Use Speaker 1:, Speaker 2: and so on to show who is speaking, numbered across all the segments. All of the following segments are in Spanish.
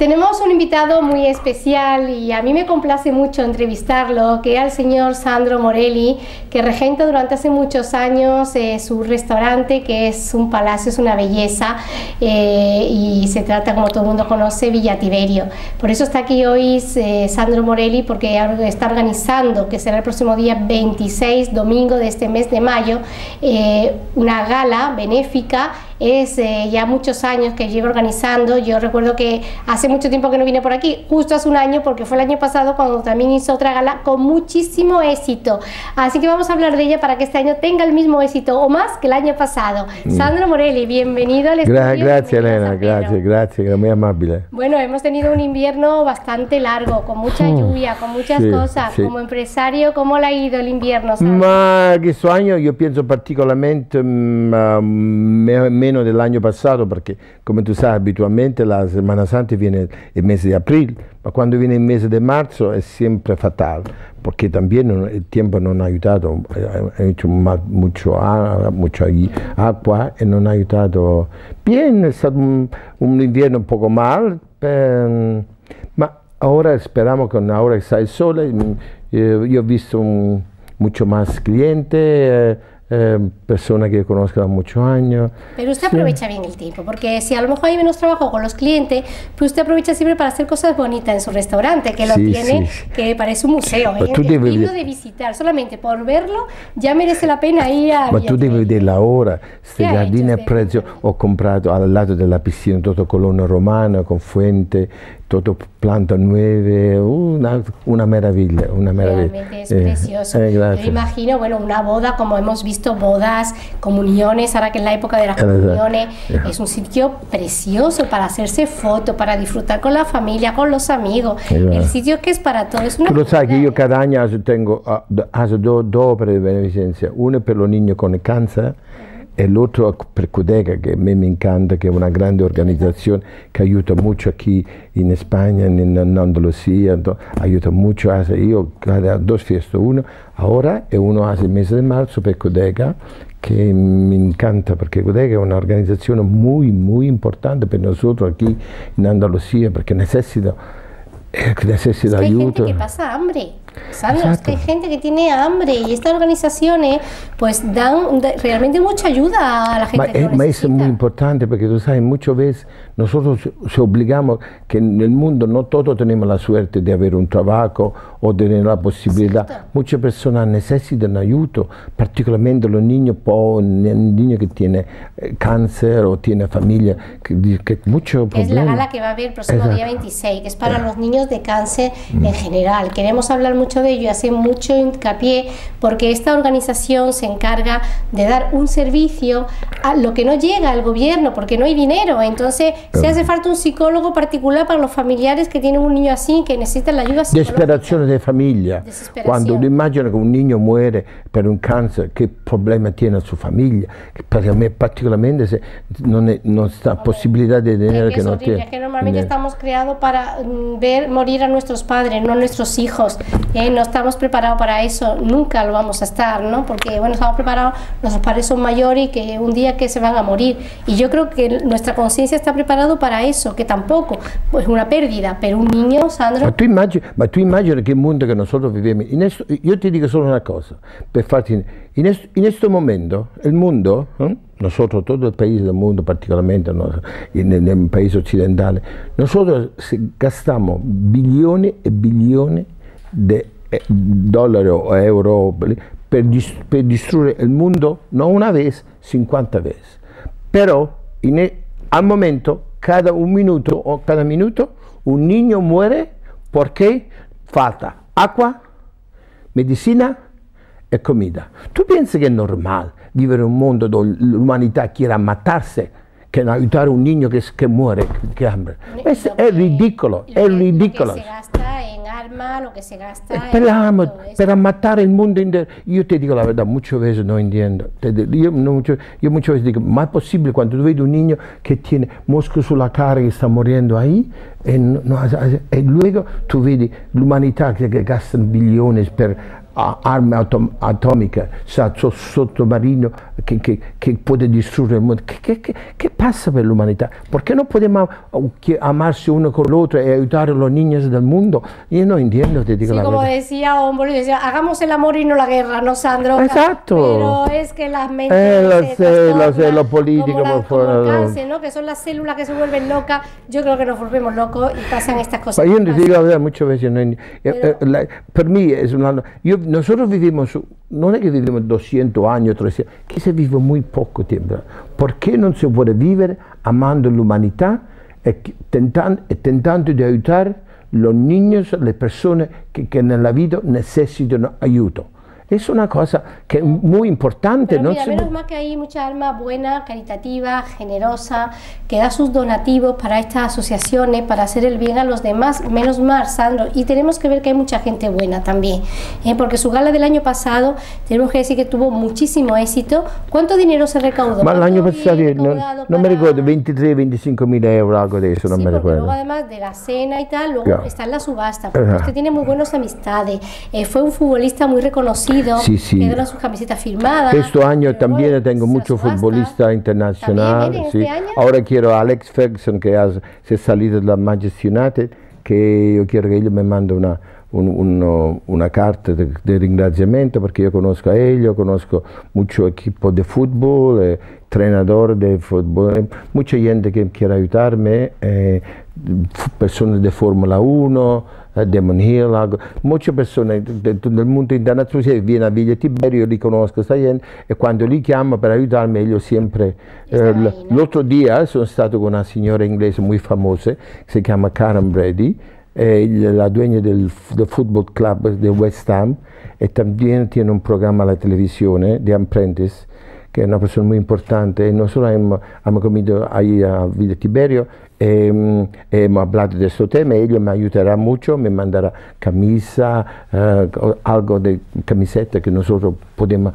Speaker 1: Tenemos un invitado muy especial y a mí me complace mucho entrevistarlo, que es el señor Sandro Morelli, que regenta durante hace muchos años su restaurante, que es un palacio, es una belleza, y se trata, como todo el mundo conoce, Villa Tiberio. Por eso está aquí hoy Sandro Morelli, porque está organizando, que será el próximo día 26, domingo de este mes de mayo, una gala benéfica. Es ya muchos años que llevo organizando. Yo recuerdo que hace mucho tiempo que no vine por aquí, justo hace un año, porque fue el año pasado cuando también hizo otra gala con muchísimo éxito. Así que vamos a hablar de ella para que este año tenga el mismo éxito o más que el año pasado. Sandro Morelli, bienvenido al estudio.
Speaker 2: Gracias, Elena, gracias, muy amable.
Speaker 1: Bueno, hemos tenido un invierno bastante largo, con mucha lluvia, con muchas cosas. Como empresario, ¿cómo le ha ido el invierno, Sandro?
Speaker 2: Ma questo anno io penso particolarmente meno dell'anno passato, perché come tu sai abitualmente la Semana Santa viene il mese di aprile, ma quando viene il mese di marzo è sempre fatale, perché también il tempo non ha aiutato, ha hecho mucha agua e non ha aiutato. Bien, è stato un invierno un poco mal, ma ora speriamo che ora che sta il sole, io ho visto mucho más clientes, personas que conozco hace muchos años.
Speaker 1: Pero usted aprovecha bien el tiempo, porque si a lo mejor hay menos trabajo con los clientes, pues usted aprovecha siempre para hacer cosas bonitas en su restaurante, que lo tiene, que parece un museo, es digno de visitar, solamente por verlo ya merece la pena ir a...
Speaker 2: Ma tu devi vedere la ora, questi giardini a prezzo, ho comprato al lato della piscina tutto colonna romana con fuente, todo planta nueve, una maravilla, una maravilla.
Speaker 1: Realmente es precioso. Yo imagino, bueno, una boda, como hemos visto bodas, comuniones, ahora que es la época de las comuniones, es un sitio precioso para hacerse fotos, para disfrutar con la familia, con los amigos. El sitio que es para todos.
Speaker 2: Tu lo sai che io cada anno tengo due opere di beneficenza, una per los niños con cáncer e l'altro per Codega, che a me mi encanta, che è una grande organizzazione che aiuta molto qui in Spagna, in Andalusia, aiuta molto. Io ho due feste, uno ora e uno al mese di marzo per Codega, che mi encanta perché Codega è un'organizzazione muy importante per noi qui in Andalusia, perché necessita
Speaker 1: ayuda. Hay gente que pasa hambre, ¿sabes? Es que hay gente que tiene hambre y estas organizaciones pues dan realmente mucha ayuda a la gente que lo necesita.
Speaker 2: Ma es muy importante porque tú sabes, muchas veces nosotros se obligamos que en el mundo no todos tenemos la suerte de haber un trabajo o de tener la posibilidad. Muchas personas necesitan ayuda, particularmente los niños, un niño que tiene cáncer o tiene familia, que mucho problema.
Speaker 1: Es la gala que va a haber el próximo día 26, que es para los niños de cáncer en general. Queremos hablar mucho de ello y hacer mucho hincapié porque esta organización se encarga de dar un servicio a lo que no llega al gobierno porque no hay dinero. Entonces se hace falta un psicólogo particular para los familiares que tienen un niño así, que necesitan la ayuda psicológica.
Speaker 2: Desesperazione de familia. Cuando uno immagina che un niño muere per un cáncer, che problema tiene a sua famiglia? Per me particolarmente se non sta possibilità di tener
Speaker 1: que no tiene. Es que normalmente estamos creados para ver morir a nuestros padres, no a nuestros hijos. No estamos preparados para eso, nunca lo vamos a estar, ¿no? Porque bueno, estamos preparados, nuestros padres son mayores y que un día que se van a morir. Y yo creo que nuestra conciencia está preparado para eso, que tampoco es una pérdida, pero un niño, Sandro...
Speaker 2: Ma tu immagini che il mondo che nosotros vivimos, io ti dico solo una cosa, per farti, in questo momento, il mondo, nosotros, todo el país del mundo, particularmente en el país occidental, nosotros gastamos billones y billones de dólares o euros per distruggere il mondo, non una vez, 50 veces. Pero al momento, cada minuto un niño muere perché falta acqua, medicina e comida. Tu pensi che è normale vivere in un mondo dove l'umanità quiere ammatarsi che aiutare un niño che muore, che hambre? È ridicolo, è ridicolo.
Speaker 1: Lo que se gasta en arma, lo que se gasta
Speaker 2: per ammattare il mondo intero. Io ti dico la verità, molte volte non intendo. Io molte volte dico, ma è possibile quando tu vedi un niño che tiene mosco sulla cara che sta morendo ahí e luego tu vedi l'umanità che gasta bilioni per armi atomiche, sottomarino che può distruggere il mondo. Che passa per l'umanità? Perché non possiamo amarsi uno con l'altro e aiutare los niños del mundo? Io non entiendo, te dico
Speaker 1: sí,
Speaker 2: la
Speaker 1: como
Speaker 2: verdad.
Speaker 1: decía Bolívar, decía, hagamos el amor y no la guerra, ¿no, Sandro?
Speaker 2: Exacto.
Speaker 1: Pero es que las mentes
Speaker 2: lo sé, lo político
Speaker 1: como
Speaker 2: por
Speaker 1: el
Speaker 2: fuera.
Speaker 1: cáncer, ¿no? Que son las células que se vuelven locas. Yo creo que nos volvemos locos y pasan estas cosas.
Speaker 2: Ma io ti dico la verità, muchas veces per me es nosotros vivimos, non è che viviamo 200 años, 300, que se vive muy poco tiempo. ¿Por qué no se puede vivir amando l'umanità e tentando di aiutare los niños, le persone che nella vita necessitano aiuto? Es una cosa que es muy importante.
Speaker 1: Pero
Speaker 2: ¿no?
Speaker 1: mira, menos mal que hay mucha alma buena, caritativa, generosa, que da sus donativos para estas asociaciones, para hacer el bien a los demás. Menos mal, Sandro. Y tenemos que ver que hay mucha gente buena también. Porque su gala del año pasado, tenemos que decir que tuvo muchísimo éxito. ¿Cuánto dinero se recaudó?
Speaker 2: Ma l'anno passato non mi ricordo, 23-25 mila euro, algo de eso, non
Speaker 1: sí,
Speaker 2: me
Speaker 1: porque
Speaker 2: recuerdo.
Speaker 1: luego además de la cena y tal, luego
Speaker 2: Claro.
Speaker 1: está en la subasta, porque usted tiene muy buenas amistades. Fue un futbolista muy reconocido,
Speaker 2: Sí, sí.
Speaker 1: que dieron sus camisetas firmadas.
Speaker 2: Este año también
Speaker 1: luego
Speaker 2: tengo
Speaker 1: la
Speaker 2: muchos
Speaker 1: subasta.
Speaker 2: futbolistas internacionales.
Speaker 1: ¿También viene
Speaker 2: Sí.
Speaker 1: este año?
Speaker 2: Ahora quiero a Alex Ferguson, que se è salito dal Manchester United, che io quiero che él me mandi una carta de ringraziamento, perché io conosco a él, io conosco mucho equipo de fútbol, entrenador de fútbol, mucha gente que quiere ayudarme, personas de Fórmula 1, Damon Hill, molte persone del mondo internazionale. Viene a Villa Tiberio, io li conosco, questa gente, e quando li chiamo per aiutarmi io sempre... l'altro dia sono stato con una signora inglese molto famosa, che si chiama Karen Brady, la dueña del football club de West Ham, e también tiene un programma alla televisione, The Apprentice, che è una persona molto importante, e nosotros hemos comido ahí a Villa Tiberio, hemos hablado de este tema, ella me ayudará mucho, me mandará camisa, algo de camiseta que nosotros podemos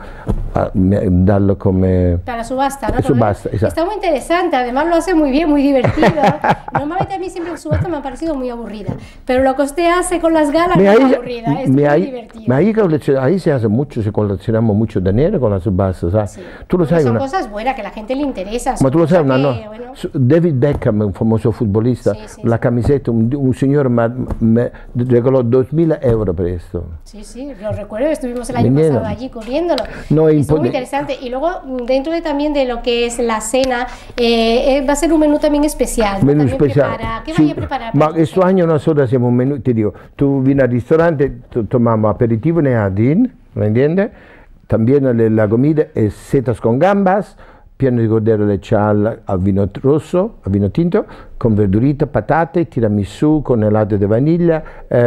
Speaker 2: darlo como...
Speaker 1: Para subasta, ¿no?
Speaker 2: Subasta, exacto.
Speaker 1: Está muy interesante, además lo hace muy bien, muy divertido. Normalmente a mí siempre la subasta me ha parecido muy aburrida, pero lo que usted hace con las galas no es aburrida, es muy divertido.
Speaker 2: Ahí se hace mucho, se coleccionamos mucho dinero con la subasta, ¿sabes?
Speaker 1: Sí.
Speaker 2: Tú lo sabes,
Speaker 1: son cosas buenas que a la gente le interesa.
Speaker 2: Ma tú lo sai,
Speaker 1: bueno.
Speaker 2: David Beckham, un famoso futbolista,
Speaker 1: sì,
Speaker 2: la camiseta, un signore me regalò 2.000 euro per questo.
Speaker 1: Sí, sí, lo recuerdo, estuvimos el año pasado allí cubriéndolo.
Speaker 2: No,
Speaker 1: es muy interesante. Y luego, dentro también de lo que es la cena, va a ser un menú también especial.
Speaker 2: Menú
Speaker 1: también
Speaker 2: especial.
Speaker 1: ¿Qué vaya a preparar?
Speaker 2: Ma questo anno nosotros hacemos un menú, ti dico, tu vieni al ristorante, tomamos aperitivo en jardín, ¿me entiendes? También la comida es setas con gambas, piano di cordero lechal al vino rosso, al vino tinto, con verdurita, patate, tiramisù con helado de vanilla,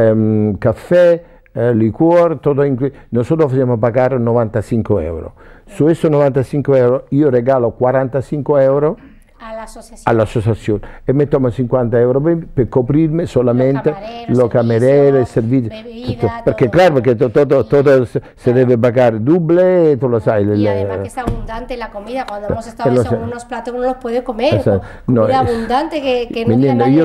Speaker 2: café, licor, todo incluido. Nosotros facciamo pagare 95 euro. Su esos 95 euro io regalo 45 euro all'associazione e mi tomo 50 euro per coprirmi solamente lo camerero, il servizio, perché claro, perché todo se debe pagar doble, tú lo sabes.
Speaker 1: Y además que es abundante la comida, cuando hemos estado en unos platos uno los puede comer, comida abundante que no diga nadie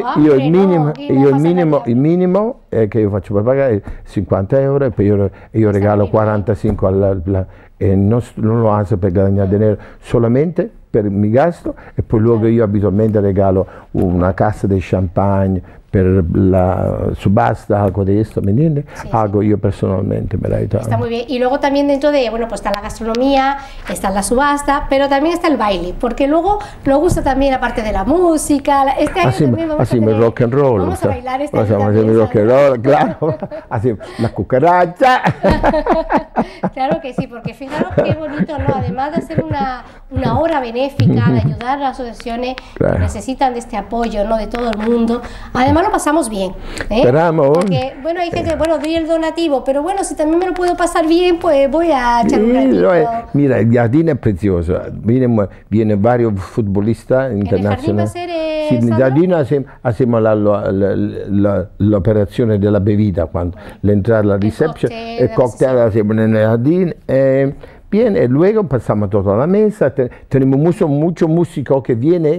Speaker 2: il minimo che io faccio per pagare è 50 euro e poi io regalo 45 e non lo hago per guadagnare dinero, solamente per mi gasto, e poi luego io abitualmente regalo una cassa di champagne per la subasta, algo de esto, ¿me entiendes? Sí, algo yo personalmente me la he dado.
Speaker 1: Está muy bien. Y luego también dentro de, bueno, pues está la gastronomía, está la subasta, pero también está el baile, porque luego nos gusta también aparte de la música. Este año también vamos a tener,
Speaker 2: rock and roll.
Speaker 1: Vamos a bailar este año
Speaker 2: también.
Speaker 1: Vamos a
Speaker 2: rock and roll, claro. Así, la cucaracha.
Speaker 1: Claro que sí, porque fijaros qué bonito, ¿no? Además de hacer una obra benéfica, de ayudar a las asociaciones que necesitan de este apoyo, ¿no? De todo el mundo. Además lo pasamos bien, porque, bueno, hay gente, bueno, doy el donativo, pero bueno, si también me lo puedo pasar bien, pues voy a echar un ratito.
Speaker 2: Mira, el jardín es precioso, vienen varios futbolistas internacionales.
Speaker 1: ¿En el
Speaker 2: jardín hacemos la operazione della bebida, cuando la entrada, la reception, el cóctel hacemos en el jardín. Bien, y luego pasamos todo a la mesa, tenemos mucho músico que viene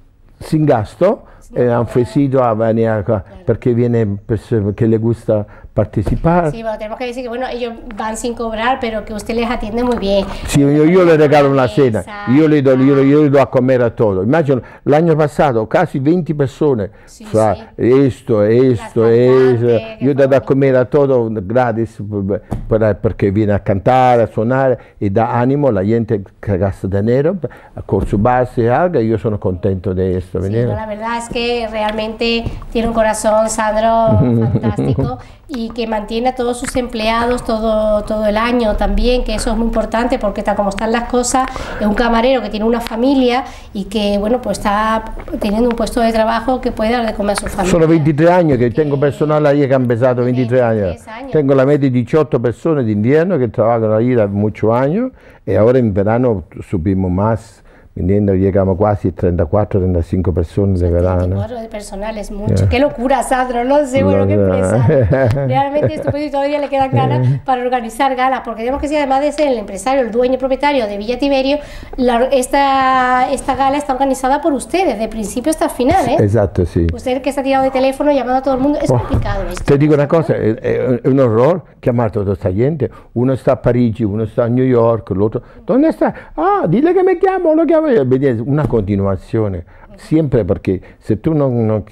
Speaker 2: sin gasto, han ofrecido a venir perché viene, perché le gusta participar.
Speaker 1: Sí, bueno, tenemos que decir que bueno, ellos van sin cobrar, pero que usted les atiende muy bien.
Speaker 2: Sí, yo le regalo una cena, yo le do a comer a todo. Imagino, el año pasado casi 20 personas,
Speaker 1: Sí,
Speaker 2: fra
Speaker 1: sí.
Speaker 2: esto,
Speaker 1: cantantes,
Speaker 2: yo he dado a comer a todo gratis porque viene a cantar, a sonar y da ánimo a la gente que gasta dinero con su base algo y yo sono contento de esto.
Speaker 1: Sí, no, la verdad es que realmente tiene un corazón, Sandro, fantástico, y que mantiene a todos sus empleados todo el año también, que eso es muy importante porque tal como están las cosas, es un camarero que tiene una familia y que bueno, pues está teniendo un puesto de trabajo que puede dar de comer a su familia.
Speaker 2: Sono 23 años que tengo personal ahí que han empezado 23 años. Tengo la media de 18 personas de invierno que trabajan ahí de muchos años y ahora en verano subimos más. Viniendo llegamos casi 34, 35 personas de verano.
Speaker 1: 34 de personal es mucho. Qué locura, Sandro, no sé, bueno, qué empresa. Realmente estupendo y todavía le quedan ganas para organizar galas, porque tenemos que decir, además de ser el empresario, el dueño y propietario de Villa Tiberio, esta gala está organizada por ustedes, de principio hasta final, ¿eh?
Speaker 2: Exacto, sí.
Speaker 1: Usted que está tirado de teléfono llamando a todo el mundo, es complicado esto.
Speaker 2: Te dico una cosa, è un horror chiamare tutta questa gente, uno sta a Parigi, uno sta a New York, l'altro, dove sta? Ah, dile che mi chiamo, lo chiamo. Una continuazione, sempre perché se tu non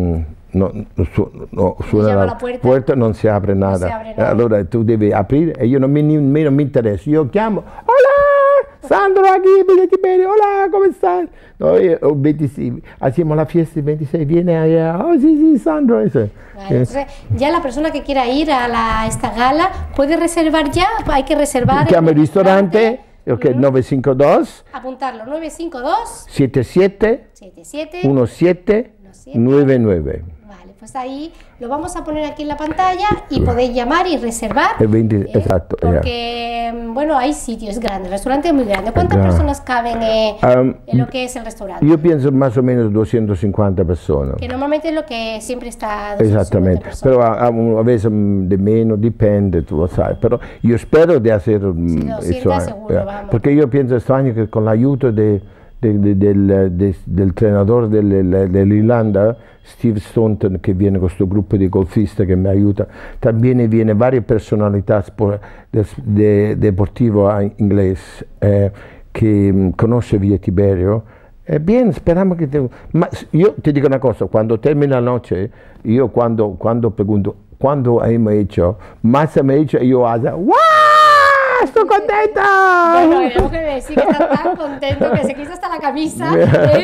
Speaker 2: suona la puerta non si apre nada. Allora tu devi aprire e io nemmeno mi interessa, io chiamo, hola, Sandro aquí, Villa Tiberio, hola, come stai? No, io, 26, hacemos la fiesta el 26, viene allá, oh sí, Sandro, eso.
Speaker 1: Vale, entonces, ya la persona que quiera ir a esta gala puede reservar ya, hay que reservar.
Speaker 2: Chiama il ristorante. Ok, 952
Speaker 1: apuntarlo, 952
Speaker 2: 77 17 99.
Speaker 1: Vale, pues ahí lo vamos a poner aquí en la pantalla y podéis llamar y reservar.
Speaker 2: El 20, exacto.
Speaker 1: Porque, bueno, hay sitios grandes, el restaurante es muy grande. ¿Cuántas personas caben en lo que es el restaurante?
Speaker 2: Yo pienso más o menos 250 personas.
Speaker 1: Que normalmente es lo que siempre está.
Speaker 2: Exactamente, pero a veces de menos, depende, tú lo sabes. Pero yo espero de hacer
Speaker 1: eso. Seguro, vamos.
Speaker 2: Porque yo pienso este año que con la ayuda del entrenador dell'Irlanda, Steve Staunton, che viene con questo gruppo di golfisti che mi aiuta, también viene varie personalità deportive inglesi che conosce Villa Tiberio. Bien, speriamo che... Ma io ti dico una cosa, quando termina la noche, io quando pregunto, quando hai hecho, más me hecho, io hago, ¡wow! ¡Estoy contenta!
Speaker 1: Bueno, tenemos que decir que está tan contento que se quita hasta la camisa.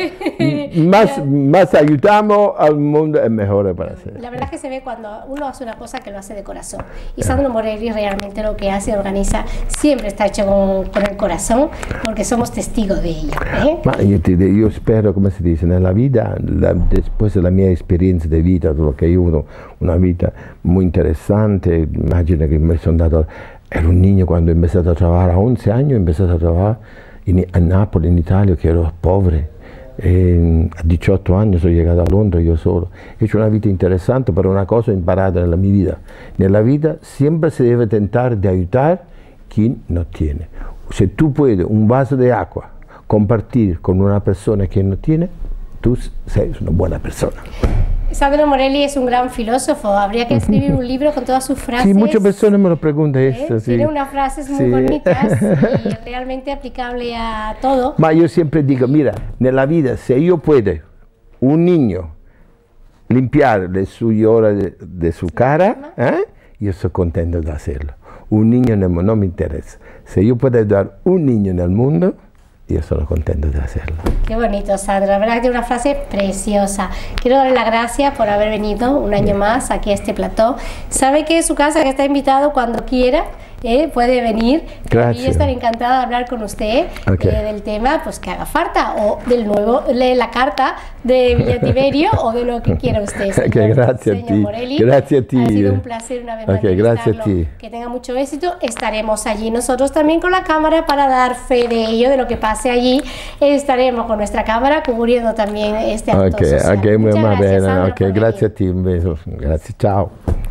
Speaker 2: Más ayudamos al mundo, es mejor para hacer.
Speaker 1: La verdad es que se ve cuando uno hace una cosa que lo hace de corazón. Y Sandro Morelli realmente lo que hace, organiza, siempre está hecho con el corazón, porque somos testigos de ello.
Speaker 2: Ma io spero, come si dice, nella vita, después de la mia esperienza di vita, perché io ho avuto una vita molto interessante, immagina che mi sono dato... Ero un niño cuando empecé a trabajar, a 11 años empecé a trabajar a Napoli, en Italia, que era pobre. A 18 años soy llegado a Londra yo solo. He hecho una vida interesante, pero una cosa imparada en mi vida. En la vida siempre se debe intentar de ayudar quien no tiene. Si tú puedes un vaso de agua compartir con una persona que no tiene, tú eres una buena persona.
Speaker 1: Sandro Morelli es un gran filósofo, habría que escribir un libro con todas sus frases.
Speaker 2: Sí, muchas personas me lo preguntan esto.
Speaker 1: Tiene unas frases muy bonitas y realmente aplicable a todo.
Speaker 2: Ma yo siempre digo, mira, nella vita se io puedo un niño limpiar le sue ore de su cara, yo soy contento de hacerlo. Un niño no me interesa. Si yo puedo ayudar un niño en el mundo, yo soy contento de hacerlo.
Speaker 1: Qué bonito, Sandro. La verdad que tiene una frase preciosa. Quiero darle las gracias por haber venido un año más aquí a este plató. Sabe que es su casa, que está invitado cuando quiera. Puede venir.
Speaker 2: Gracias.
Speaker 1: Y yo estaré encantada de hablar con usted del tema pues que haga falta, o del nuevo, de la carta de Villa Tiberio o de lo que quiera usted, señor,
Speaker 2: gracias a ti.
Speaker 1: Morelli.
Speaker 2: Gracias a ti.
Speaker 1: Ha sido un placer una vez más
Speaker 2: Gracias a ti.
Speaker 1: Que tenga mucho éxito. Estaremos allí nosotros también con la cámara para dar fe de ello, de lo que pase allí. Estaremos con nuestra cámara cubriendo también este acto social.
Speaker 2: Muchas
Speaker 1: gracias,
Speaker 2: bene.
Speaker 1: Sandro,
Speaker 2: Gracias a ti, un beso. Gracias, chao.